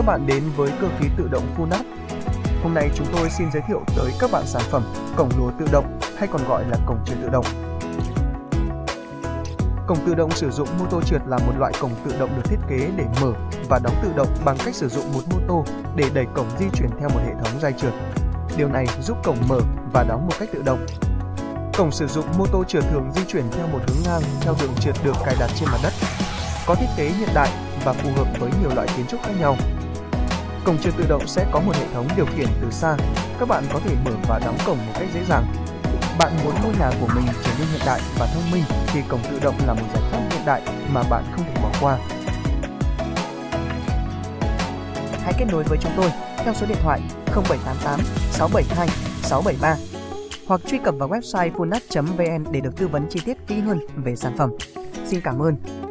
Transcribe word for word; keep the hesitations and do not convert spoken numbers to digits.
các bạn đến với cơ khí tự động Funap. Hôm nay chúng tôi xin giới thiệu tới các bạn sản phẩm cổng lúa tự động hay còn gọi là cổng trượt tự động. Cổng tự động sử dụng mô tô trượt là một loại cổng tự động được thiết kế để mở và đóng tự động bằng cách sử dụng một mô tô để đẩy cổng di chuyển theo một hệ thống dây trượt. Điều này giúp cổng mở và đóng một cách tự động. Cổng sử dụng mô tô trượt thường di chuyển theo một hướng ngang theo đường trượt được cài đặt trên mặt đất. Có thiết kế hiện đại và phù hợp với nhiều loại kiến trúc khác nhau. Cổng trượt tự động sẽ có một hệ thống điều khiển từ xa. Các bạn có thể mở và đóng cổng một cách dễ dàng. Bạn muốn ngôi nhà của mình trở nên hiện đại và thông minh thì cổng tự động là một giải pháp hiện đại mà bạn không thể bỏ qua. Hãy kết nối với chúng tôi theo số điện thoại không bảy tám tám sáu bảy hai sáu bảy ba hoặc truy cập vào website funap chấm vn để được tư vấn chi tiết kỹ hơn về sản phẩm. Xin cảm ơn.